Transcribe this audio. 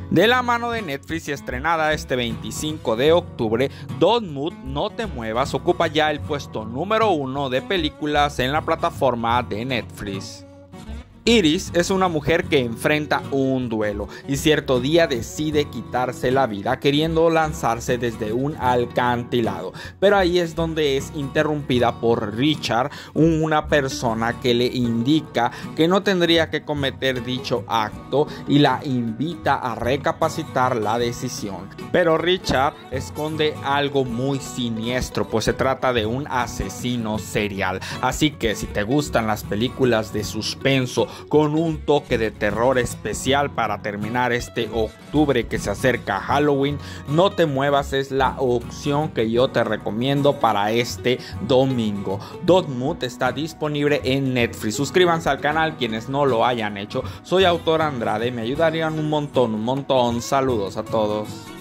De la mano de Netflix y estrenada este 25 de octubre, Don't Move, No Te Muevas ocupa ya el puesto número 1 de películas en la plataforma de Netflix. Iris es una mujer que enfrenta un duelo y cierto día decide quitarse la vida queriendo lanzarse desde un acantilado, pero ahí es donde es interrumpida por Richard, una persona que le indica que no tendría que cometer dicho acto y la invita a recapacitar la decisión. Pero Richard esconde algo muy siniestro, pues se trata de un asesino serial, así que si te gustan las películas de suspenso con un toque de terror especial para terminar este octubre que se acerca a Halloween, No Te Muevas es la opción que yo te recomiendo para este domingo. Don't Move está disponible en Netflix. Suscríbanse al canal quienes no lo hayan hecho. Soy Autor Andrade, me ayudarían un montón. Saludos a todos.